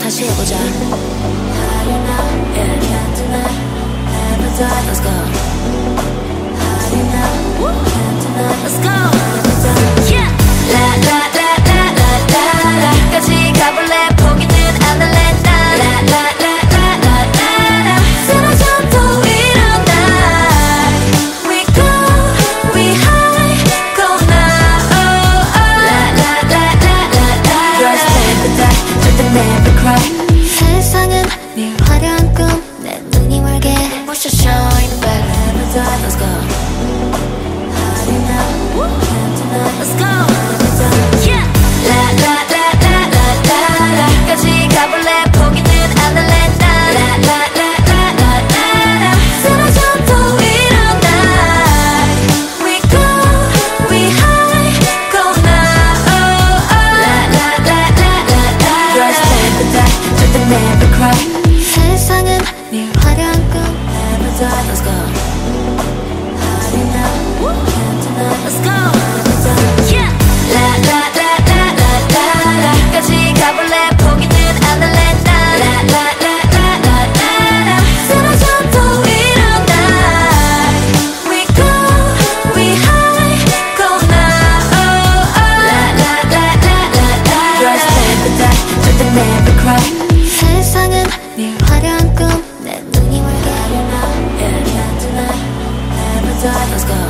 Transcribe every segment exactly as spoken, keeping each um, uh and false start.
다시 해보자. How you know? Yeah, can't deny. Never die. Let's go. How you know? Can't deny. Let's go. Never die. Yeah. La la la la la la la. 같이 가볼래? 포기는 안 할래 난. La la la la la la la. 쓰러져도 일어나. We go, we high, go now. Oh, oh. La la la la la la. Girls never die, 절대 never cry. 세상은 늘 화려한 꿈, 내 눈이 멀게 부셔 shine back. Never die, let's go. How do you know? Can't deny. Let's go. Never die. Yeah. La la la la la la la. 같이 가볼래? 포기는 안 할래 난. La la la la la la la. 쓰러져도 일어나. We go, we high, go now. Oh, oh. La la la la la la. Girls never die, 절대 never cry. 세상은 늘 화려한 꿈. Never die, let's go. How do you know? Can't deny. Let's go. Never die. Yeah. La la la la la la la. 같이 가볼래? 포기는 안 할래 난. La la la la la la la. 쓰러져도 일어나. We go, we high, go now. Oh, oh. La la la la la la. Girls never die, 절대 never cry. 세상은 늘 화려한 꿈, 내 눈이 멀게. You know, yeah, can't deny. Never die, let's go.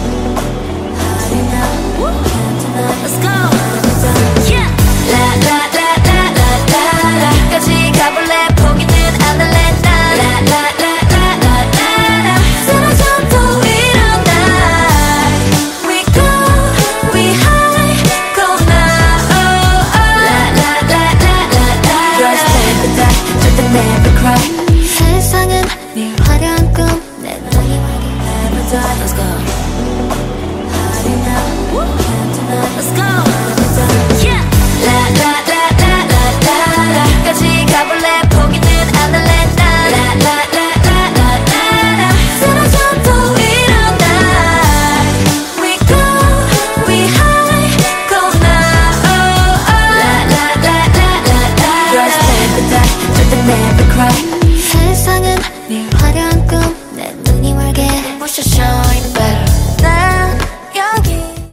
How do you know? Can't deny. Let's go. Never die. Yeah. La la la la la la la. 같이 가볼래? 포기는 안 할래 난. La la la la la la la. 쓰러져도 일어나. We go, we high, go now. Oh, oh. La la la la la la. Girls never die, 절대 never cry. 세상은 늘